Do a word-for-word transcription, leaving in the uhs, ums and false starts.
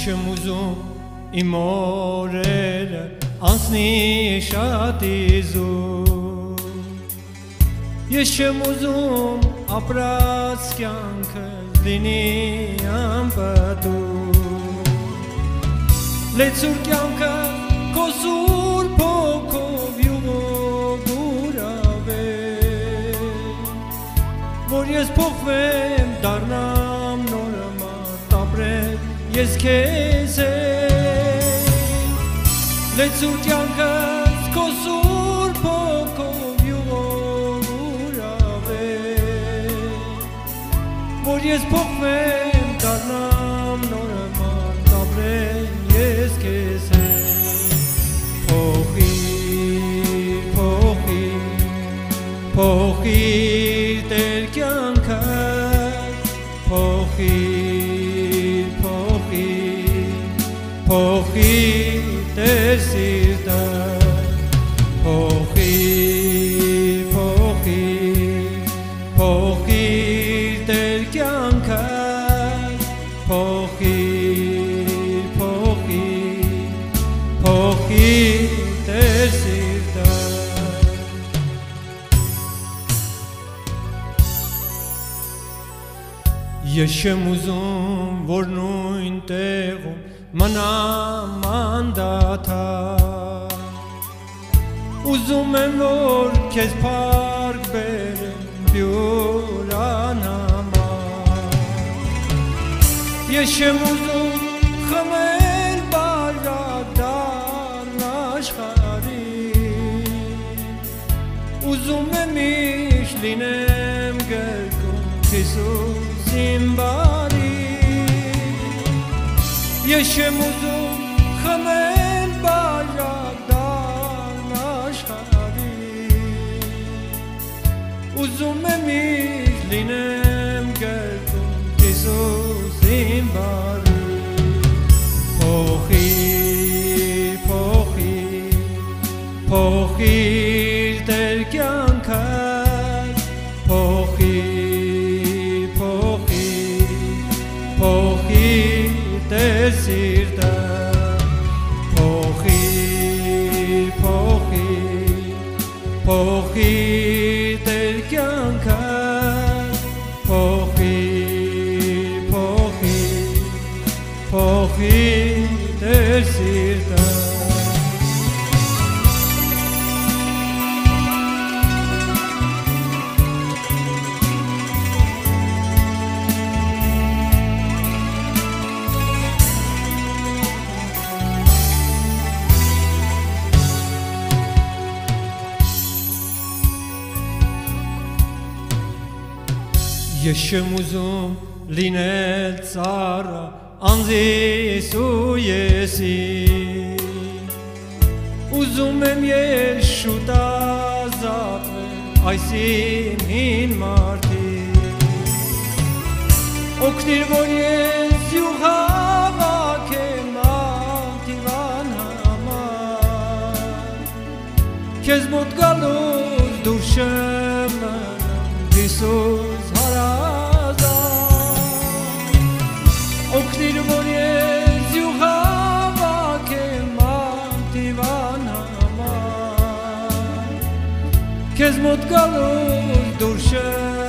Ես չեմ ուզում իմ օրերը անցնի շատ իզուր, ես չեմ ուզում ապրած կյանքս լինի անպատուր, լեցուր կյանքս քո սուրբ հոգով յուղով ուրավեր, որ ես փոխվեմ դառնամ նորմալ ապրել ես քեզ հետ, լեցուր կյանքս քո սուրբ հոգով յուղով ուրավեր, որ ես փոխվեմ դառնամ նորմալ ապրել ես քեզ հետ, փոխիր, փոխիր, փոխիր Տեր կյանքս, փոխիր, փոխիր Տեր սիրտս, փոխիր, փոխիր, փոխիր Տեր կյանքս, փոխիր, փոխիր, փոխիր Տեր սիրտս։ Ես չեմ ուզում, որ նույն տեղում մնամ անդադար, ուզում եմ, որ քեզ փառք բերեմ հյուրանամար, ես չեմ ուզում խմել բարակ դառն աշխարհին, ուզում եմ միշտ լինեմ գրկում Հիսուս իմ բարին, ես չեմ ուզում խմել բարակ դառն աշխարհին, ուզում եմ միշտ լինեմ գրկում Հիսուս իմ բարին, փոխիր, փոխիր, փոխիր Տեր կյանքս, փոխիր, փոխիր, փոխիր Տեր սիրտս, փոխիր, փոխիր, փոխիր Տեր կյանքս, փոխիր, փոխիր, փոխիր Տեր սիրտս։ Ես չեմ ուզում լինել ծառա անձիս ու եսի, ուզում եմ ես շուտ ազատվել այս իմ հին մարդիկ, օգնիր, որ ես յուղ հավաքեմ աղթիվան համար, քեզ մոտ գալուց դուրս չեմ մնամ Հիսուս հարազատ, օգնիր, որ ես յուղ հավաքեմ աղթիվան համար, քեզ մոտ գալուց դուրս չեմ